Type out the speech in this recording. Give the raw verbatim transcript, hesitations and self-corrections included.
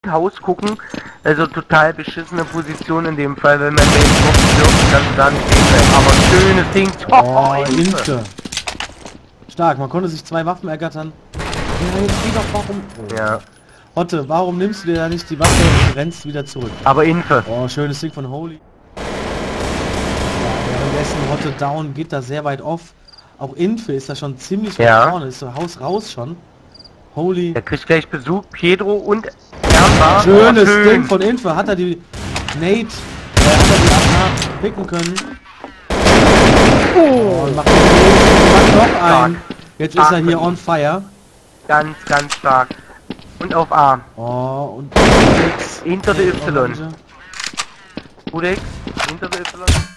Haus gucken. Also total beschissene Position in dem Fall, wenn man Main gucken dürfen, kannst du da nicht sehen sein. Aber schönes Ding. Oh, Infe. Stark, man konnte sich zwei Waffen ergattern. Ja, jetzt geh doch, warum... Oh. Ja. Otte, warum nimmst du dir da nicht die Waffe und rennst wieder zurück? Aber Infe. Oh, schönes Ding von Holy. Ja, währenddessen Otte down geht da sehr weit off. Auch Infe ist da schon ziemlich weit Ja. vorne, ist so Haus raus schon. Holy. Er kriegt gleich Besuch, Pedro und Ernbar. Schönes oh, schön. Ding von Infe. Hat er die Nate, äh, hat er die A K picken können. Oh, und macht, macht noch einen. Jetzt ist er hier on fire. Ganz, ganz stark. Und auf A. Oh, und Hinter der Y. Orange. Udex, hinter der Y.